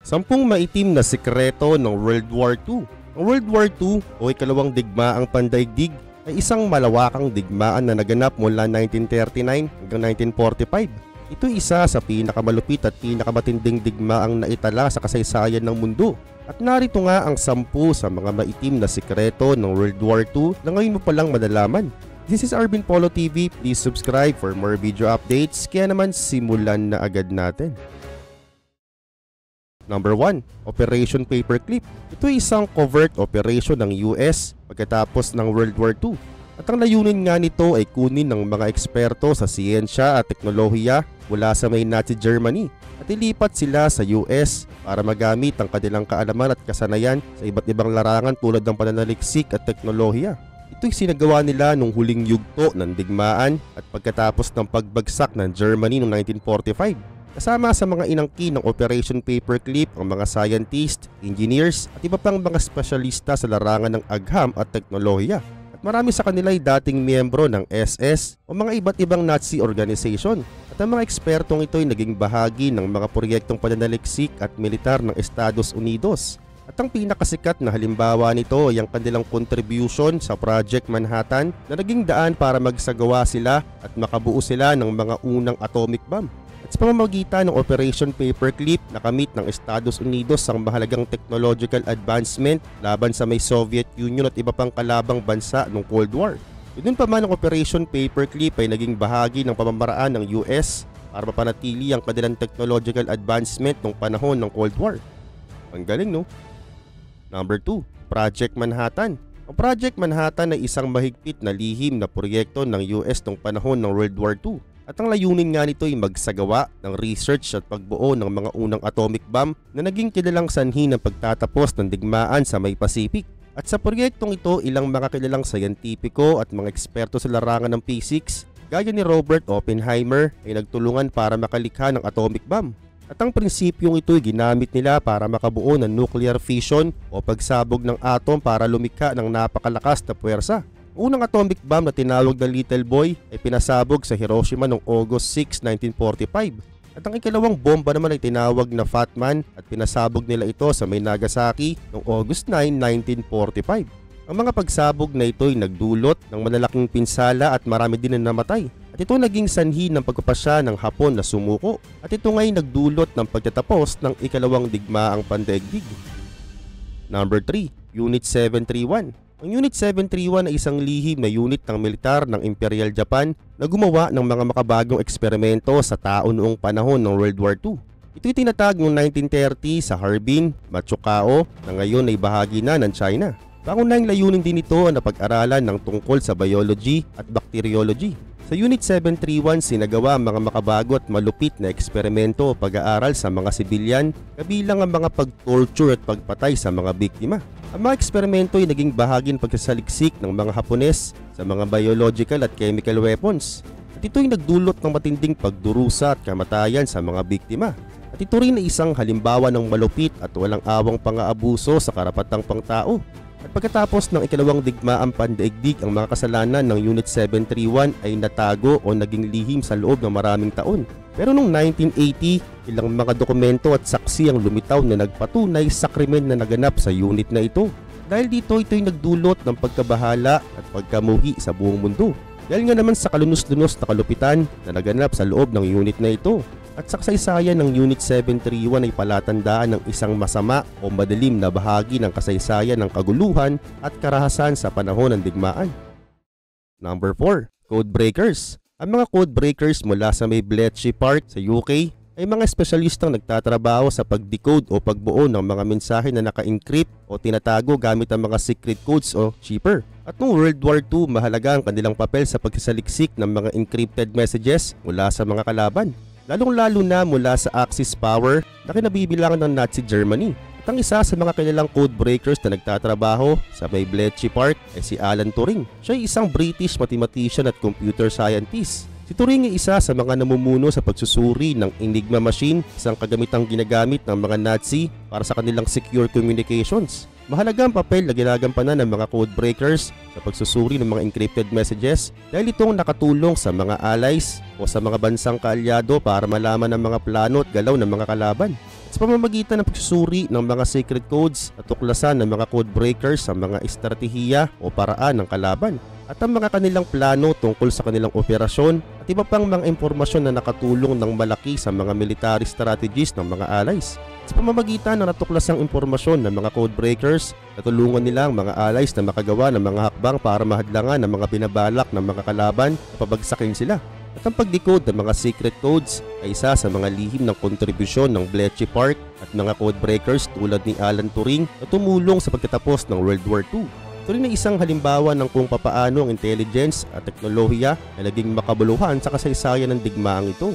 Sampung maitim na sikreto ng World War II. Ang World War II o ikalawang digmaang pandaigdig ay isang malawakang digmaan na naganap mula 1939 hanggang 1945. Ito ay isa sa pinakamalupit at pinakamatinding digmaang naitala sa kasaysayan ng mundo. At narito nga ang 10 sa mga maitim na sikreto ng World War II na ngayon mo palang madalaman. This is Arvin Polo TV. Please subscribe for more video updates. Kaya naman simulan na agad natin. Number 1. Operation Paperclip. Ito ay isang covert operation ng US pagkatapos ng World War II. At ang layunin nga nito ay kunin ng mga eksperto sa siyensya at teknolohiya mula sa may Nazi Germany at ilipat sila sa US para magamit ang kanilang kaalaman at kasanayan sa iba't ibang larangan tulad ng pananaliksik at teknolohiya. Ito'y sinagawa nila nung huling yugto ng digmaan at pagkatapos ng pagbagsak ng Germany noong 1945. Kasama sa mga inangkin ng Operation Paperclip ang mga scientist, engineers at iba pang mga espesyalista sa larangan ng agham at teknolohiya. At marami sa kanila ay dating miyembro ng SS o mga iba't ibang Nazi organization. At ang mga ekspertong ito ay naging bahagi ng mga proyektong pananaliksik at militar ng Estados Unidos. At ang pinakasikat na halimbawa nito ay ang kanilang contribution sa Project Manhattan na naging daan para magsagawa sila at makabuo sila ng mga unang atomic bomb. At sa pamamagitan ng Operation Paperclip, nakamit ng Estados Unidos ang mahalagang technological advancement laban sa may Soviet Union at iba pang kalabang bansa noong Cold War. Yun pa man ang Operation Paperclip ay naging bahagi ng pamamaraan ng US para mapanatili ang kanilang technological advancement noong panahon ng Cold War. Ang galing, no? Number 2. Project Manhattan. Ang Project Manhattan ay isang mahigpit na lihim na proyekto ng US noong panahon ng World War II. At ang layunin nga nito ay magsagawa ng research at pagbuo ng mga unang atomic bomb na naging kilalang sanhi ng pagtatapos ng digmaan sa may Pacific. At sa proyektong ito, ilang mga kilalang sayantipiko at mga eksperto sa larangan ng physics gaya ni Robert Oppenheimer ay nagtulungan para makalikha ng atomic bomb. At ang prinsipyong ito ay ginamit nila para makabuo ng nuclear fission o pagsabog ng atom para lumikha ng napakalakas na puwersa. Unang atomic bomb na tinawag na Little Boy ay pinasabog sa Hiroshima noong August 6, 1945. At ang ikalawang bomba naman ay tinawag na Fat Man at pinasabog nila ito sa may Nagasaki noong August 9, 1945. Ang mga pagsabog na ito ay nagdulot ng malalaking pinsala at marami din na namatay. At ito naging sanhi ng pagpapasya ng Hapon na sumuko. At ito nga'y nagdulot ng pagtatapos ng ikalawang digmaang pandaigdig. Number 3. Unit 731. Ang Unit 731 ay isang lihim na unit ng militar ng Imperial Japan na gumawa ng mga makabagong eksperimento sa tao noong panahon ng World War II. Ito'y tinatag noong 1930 sa Arvin, Machukao na ngayon ay bahagi na ng China. Pangunahing layunin din ito na pag-aralan ng tungkol sa biology at bacteriology. Sa Unit 731, sinagawa ang mga makabago at malupit na eksperimento o pag-aaral sa mga sibilyan, kabilang ang mga pag-torture at pagpatay sa mga biktima. Ang mga eksperimento ay naging bahagi ng pagsasaliksik ng mga Hapones sa mga biological at chemical weapons. At ito ay nagdulot ng matinding pagdurusa at kamatayan sa mga biktima. At ito rin ay isang halimbawa ng malupit at walang awang pang-aabuso sa karapatang pangtao. At pagkatapos ng ikalawang digmaang pandaigdig, ang mga kasalanan ng Unit 731 ay natago o naging lihim sa loob ng maraming taon. Pero noong 1980, ilang mga dokumento at saksi ang lumitaw na nagpatunay sa krimen na naganap sa unit na ito. Dahil dito, ito'y nagdulot ng pagkabahala at pagkamuhi sa buong mundo. Dahil nga naman sa kalunos-lunos na kalupitan na naganap sa loob ng unit na ito. At sa kasaysayan ng Unit 731 ay palatandaan ng isang masama o madilim na bahagi ng kasaysayan ng kaguluhan at karahasan sa panahon ng digmaan. Number 4. Codebreakers. Ang mga codebreakers mula sa may Bletchley Park sa UK ay mga espesyalistang nagtatrabaho sa pag-decode o pagbuo ng mga mensahe na naka-encrypt o tinatago gamit ang mga secret codes o chipper. At noong World War II, mahalaga ang kanilang papel sa pagsasaliksik ng mga encrypted messages mula sa mga kalaban. Lalong-lalo na mula sa Axis power na kinabibilangan ng Nazi Germany. At ang isa sa mga kilalang codebreakers na nagtatrabaho sa may Bletchley Park ay si Alan Turing. Siya ay isang British mathematician at computer scientist. Si Turing ay isa sa mga namumuno sa pagsusuri ng Enigma machine, isang kagamitang ginagamit ng mga Nazi para sa kanilang secure communications. Mahalaga ang papel na ginagampanan ng mga codebreakers sa pagsusuri ng mga encrypted messages dahil itong nakatulong sa mga allies o sa mga bansang kaalyado para malaman ang mga plano at galaw ng mga kalaban. Sa pamamagitan ng pagsusuri ng mga secret codes at tuklasan ng mga code breakers sa mga estratehiya o paraan ng kalaban at ang mga kanilang plano tungkol sa kanilang operasyon at iba pang mga impormasyon na nakatulong ng malaki sa mga military strategies ng mga allies. Sa pamamagitan ng natuklasang impormasyon ng mga code breakers, natulungan nila ang mga allies na makagawa ng mga hakbang para mahadlangan ang mga binabalak ng mga kalaban na pabagsakin sila. At ang pagdecode ng mga secret codes ay isa sa mga lihim ng kontribusyon ng Bletchley Park at mga code breakers tulad ni Alan Turing na tumulong sa pagtatapos ng World War II. Ito rin ay isang halimbawa ng kung papaano ang intelligence at teknolohiya ay naging makabuluhan sa kasaysayan ng digmaang ito.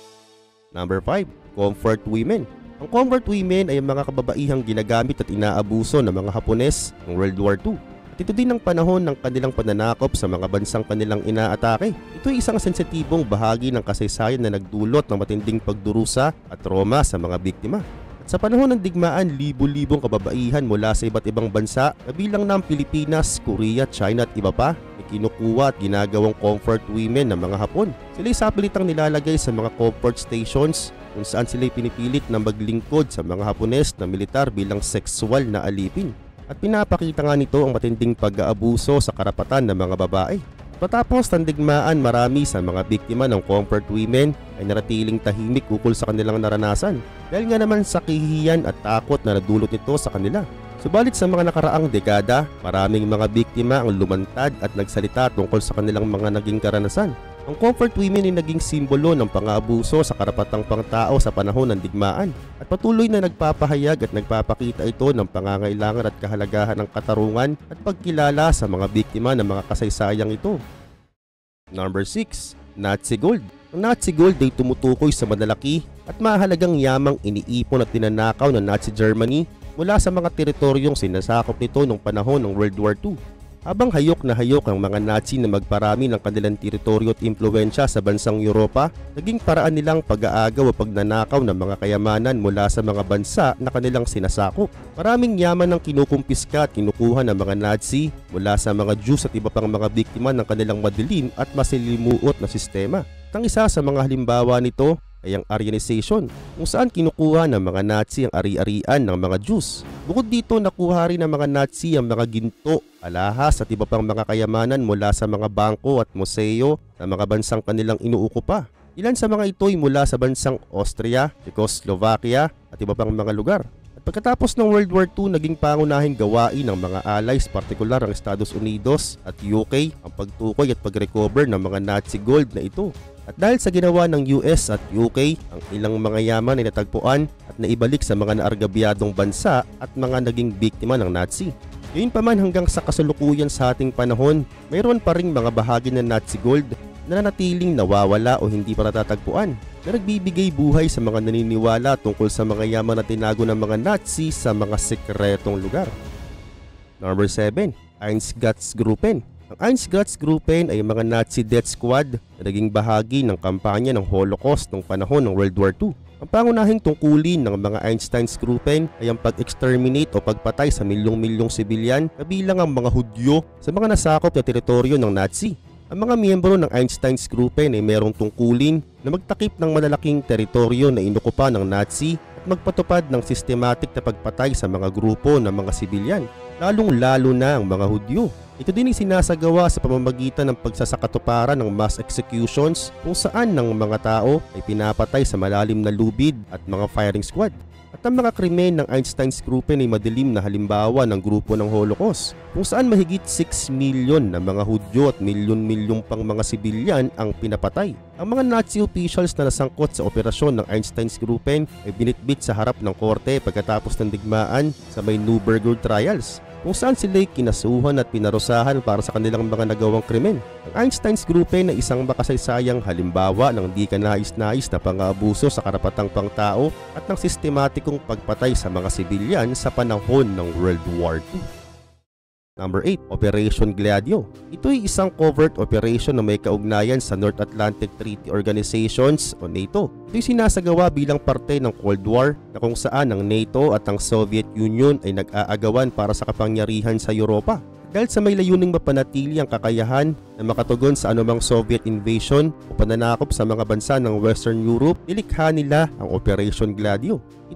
Number 5. Comfort Women. Ang comfort women ay mga kababaihang ginagamit at inaabuso ng mga Hapones ng World War II. At ito din ang panahon ng kanilang pananakop sa mga bansang kanilang inaatake. Ito ay isang sensitibong bahagi ng kasaysayan na nagdulot ng matinding pagdurusa at trauma sa mga biktima. At sa panahon ng digmaan, libo-libong kababaihan mula sa iba't ibang bansa, kabilang ng Pilipinas, Korea, China at iba pa, ay kinukuha at ginagawang comfort women ng mga Hapon. Sila ay sapilitang nilalagay sa mga comfort stations kung saan sila pinipilit na maglingkod sa mga Hapones na militar bilang sexual na alipin. At pinapakita nga nito ang matinding pag-aabuso sa karapatan ng mga babae. Patapos ng digmaan, marami sa mga biktima ng comfort women ay naratiling tahimik ukol sa kanilang naranasan dahil nga naman sa kahihiyan at takot na nadulot nito sa kanila. Subalit sa mga nakaraang dekada, maraming mga biktima ang lumantad at nagsalita tungkol sa kanilang mga naging karanasan. Ang comfort women ay naging simbolo ng pang-aabuso sa karapatang pangtao sa panahon ng digmaan at patuloy na nagpapahayag at nagpapakita ito ng pangangailangan at kahalagahan ng katarungan at pagkilala sa mga biktima ng mga kasaysayang ito. Number 6. Nazi Gold. Ang Nazi Gold ay tumutukoy sa malalaki at mahalagang yamang iniipon at tinanakaw ng Nazi Germany mula sa mga teritoryong sinasakop nito noong panahon ng World War II. Habang hayok na hayok ang mga Nazi na magparami ng kanilang teritoryo at impluwensya sa bansang Europa, naging paraan nilang pag-aagaw o pagnanakaw ng mga kayamanan mula sa mga bansa na kanilang sinasakop. Maraming yaman ang kinukumpiska at kinukuha ng mga Nazi mula sa mga Jews at iba pang mga biktima ng kanilang madilim at masilimuot na sistema. At ang isa sa mga halimbawa nito ay ang Aryanization, kung saan kinukuha ng mga Nazi ang ari-arian ng mga Jews. Bukod dito, nakuha rin ng mga Nazi ang mga ginto, alahas at iba pang mga kayamanan mula sa mga bangko at museo ng mga bansang kanilang inuukupa. Ilan sa mga ito ay mula sa bansang Austria, Czechoslovakia at iba pang mga lugar. At pagkatapos ng World War II, naging pangunahing gawain ng mga allies, partikular ang Estados Unidos at UK, ang pagtukoy at pag-recover ng mga Nazi gold na ito. At dahil sa ginawa ng US at UK, ang ilang mga yaman ay natagpuan at naibalik sa mga naargabyadong bansa at mga naging biktima ng Nazi. Gayunpaman, hanggang sa kasalukuyan sa ating panahon, mayroon pa ring mga bahagi ng Nazi gold na nanatiling nawawala o hindi pa natatagpuan, na nagbibigay buhay sa mga naniniwala tungkol sa mga yaman na tinago ng mga Nazi sa mga sikretong lugar. Number 7. Einsatzgruppen. Ang Einsatzgruppen ay mga Nazi death squad na naging bahagi ng kampanya ng Holocaust noong panahon ng World War II. Ang pangunahing tungkulin ng mga Einsatzgruppen ay ang pag-exterminate o pagpatay sa milyong-milyong sibilyan kabilang ang mga Hudyo sa mga nasakop na teritoryo ng Nazi. Ang mga miyembro ng Einsatzgruppen ay mayroong tungkulin na magtakip ng malalaking teritoryo na inukupa ng Nazi at magpatupad ng systematic na pagpatay sa mga grupo ng mga sibilyan, lalong-lalo na ang mga Hudyo. Ito din ay sinasagawa sa pamamagitan ng pagsasakatuparan ng mass executions kung saan ng mga tao ay pinapatay sa malalim na lubid at mga firing squad. At ang mga krimen ng Einsatzgruppen ay madilim na halimbawa ng grupo ng Holocaust kung saan mahigit 6 milyon na mga Hudyo at milyon-milyong pang mga sibilyan ang pinapatay. Ang mga Nazi officials na nasangkot sa operasyon ng Einsatzgruppen ay binitbit sa harap ng korte pagkatapos ng digmaan sa may Nuremberg trials, kung saan sila'y kinasuhan at pinarusahan para sa kanilang mga nagawang krimen. Ang Einsatzgruppen ay isang makasaysayang halimbawa ng di kanais-nais na pang-aabuso sa karapatang pangtao at ng sistematikong pagpatay sa mga sibilyan sa panahon ng World War II. Number 8. Operation Gladio. Ito ay isang covert operation na may kaugnayan sa North Atlantic Treaty Organizations o NATO. Ito ay sinasagawa bilang parte ng Cold War na kung saan ang NATO at ang Soviet Union ay nag-aagawan para sa kapangyarihan sa Europa. Dahil sa may layuning mapanatili ang kakayahan na makatugon sa anumang Soviet invasion o pananakop sa mga bansa ng Western Europe, nilikha nila ang Operation Gladio. Ito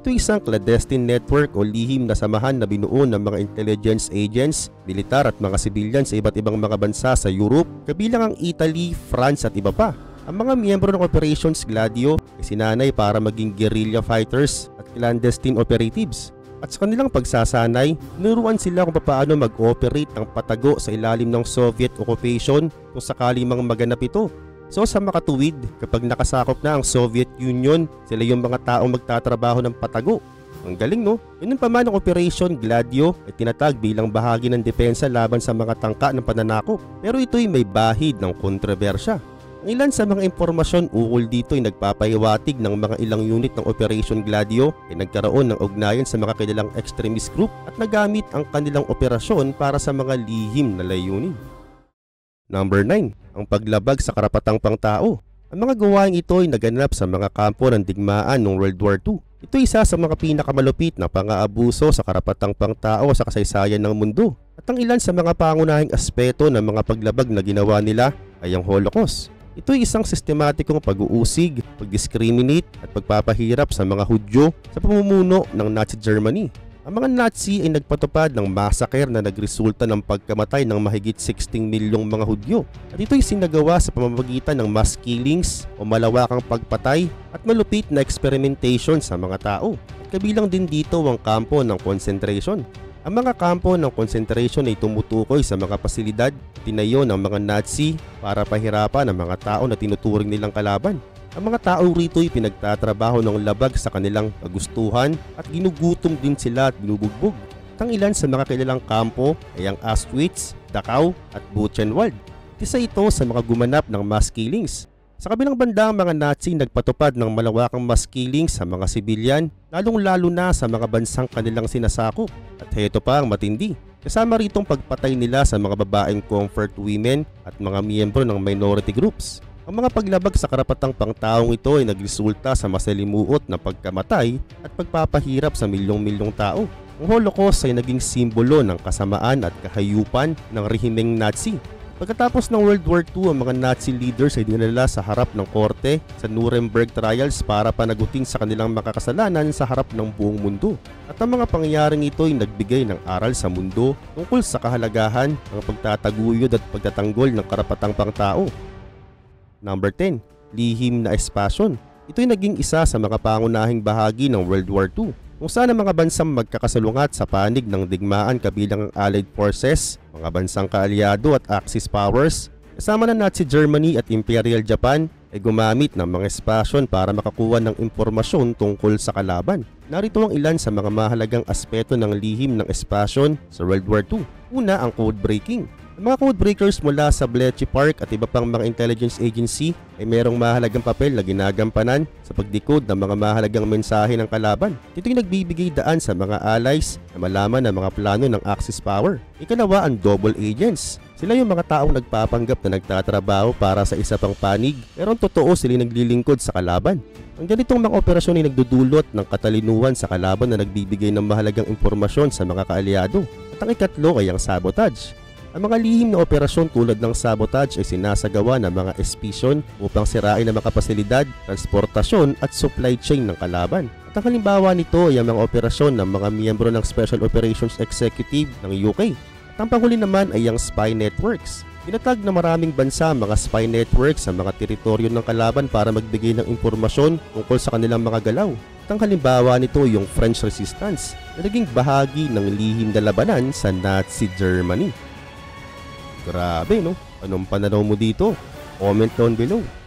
Ito isang clandestine network o lihim na samahan na binuo ng mga intelligence agents, militar at mga sibilyan sa iba't ibang mga bansa sa Europe, kabilang ang Italy, France at iba pa. Ang mga miyembro ng Operations Gladio ay sinanay para maging guerrilla fighters at clandestine operatives. At sa kanilang pagsasanay, tinuruan sila kung paano mag-operate ng patago sa ilalim ng Soviet occupation kung sakali mang maganap ito. So sa makatuwid, kapag nakasakop na ang Soviet Union, sila yung mga taong magtatrabaho ng patago. Ang galing no? Ganun pa man ang Operation Gladio ay tinatag bilang bahagi ng depensa laban sa mga tangka ng pananakop. Pero ito'y may bahid ng kontrobersya. Ang ilan sa mga impormasyon ukol dito ay nagpapahiwatig ng mga ilang unit ng Operation Gladio ay nagkaroon ng ugnayan sa mga kilalang extremist group at nagamit ang kanilang operasyon para sa mga lihim na layunin. Number 9. Ang paglabag sa karapatang pangtao. Ang mga gawain ito ay naganap sa mga kampo ng digmaan noong World War II. Ito isa sa mga pinakamalupit na pang-aabuso sa karapatang pangtao sa kasaysayan ng mundo. At ang ilan sa mga pangunahing aspeto ng mga paglabag na ginawa nila ay ang Holocaust. Ito ay isang sistematikong pag-uusig, pag-discriminate at pagpapahirap sa mga Hudyo sa pamumuno ng Nazi Germany. Ang mga Nazi ay nagpatupad ng massacre na nagresulta ng pagkamatay ng mahigit 16 milyong mga Hudyo. At ito ay sinagawa sa pamamagitan ng mass killings o malawakang pagpatay at malupit na experimentation sa mga tao. At kabilang din dito ang kampo ng concentration. Ang mga kampo ng concentration ay tumutukoy sa mga pasilidad tinayo ng mga Nazi para pahirapan ang mga tao na tinuturing nilang kalaban. Ang mga tao rito ay pinagtatrabaho ng labag sa kanilang kagustuhan at ginugutom din sila at binubugbog. At ang ilan sa mga kilalang kampo ay ang Auschwitz, Dachau at Buchenwald. Isa ito sa mga gumanap ng mass killings. Sa kabilang banda, ang mga Nazi nagpatupad ng malawakang mass killings sa mga sibilyan, lalong-lalo na sa mga bansang kanilang sinasakop. At heto pa ang matindi. Kasama ritong pagpatay nila sa mga babaeng comfort women at mga miyembro ng minority groups. Ang mga paglabag sa karapatang pangtaong ito ay nagresulta sa masalimuot na pagkamatay at pagpapahirap sa milyong-milyong tao. Ang Holocaust ay naging simbolo ng kasamaan at kahayupan ng rehimeng Nazi. Pagkatapos ng World War II, ang mga Nazi leaders ay dinala sa harap ng korte sa Nuremberg trials para panagutin sa kanilang makakasalanan sa harap ng buong mundo. At ang mga pangyayaring ito ay nagbigay ng aral sa mundo tungkol sa kahalagahan ng pagtataguyod at pagtatanggol ng karapatang pangtao. Number 10. Lihim na espasyon. Ito ay naging isa sa mga pangunahing bahagi ng World War II kung saan ang mga bansang magkakasalungat sa panig ng digmaan kabilang ang Allied Forces, mga bansang kaalyado at Axis powers, kasama na Nazi Germany at Imperial Japan ay gumamit ng mga espasyon para makakuha ng impormasyon tungkol sa kalaban. Narito ang ilan sa mga mahalagang aspeto ng lihim ng espasyon sa World War II. Una, ang code breaking. Ang mga code breakers mula sa Bletchley Park at iba pang mga intelligence agency ay merong mahalagang papel na ginagampanan sa pagdecode ng mga mahalagang mensahe ng kalaban. Ito ay nagbibigay daan sa mga allies na malaman ang mga plano ng Axis power. Ikalawa, ang double agents. Sila yung mga taong nagpapanggap na nagtatrabaho para sa isa pang panig pero ang totoo sila naglilingkod sa kalaban. Ang ganitong mga operasyon ay nagdudulot ng katalinuhan sa kalaban na nagbibigay ng mahalagang impormasyon sa mga kaalyado. At ang ikatlo ay ang sabotage. Ang mga lihim na operasyon tulad ng sabotage ay sinasagawa ng mga espisyon upang sirain ang mga pasilidad, transportasyon at supply chain ng kalaban. At ang halimbawa nito ay ang mga operasyon ng mga miyembro ng Special Operations Executive ng UK. At ang panghuli naman ay ang spy networks. Tinatag na maraming bansa ang mga spy networks sa mga teritoryo ng kalaban para magbigay ng impormasyon tungkol sa kanilang mga galaw. At ang halimbawa nito ay yung French Resistance na naging bahagi ng lihim na labanan sa Nazi Germany. Grabe no? Anong pananaw mo dito? Comment down below.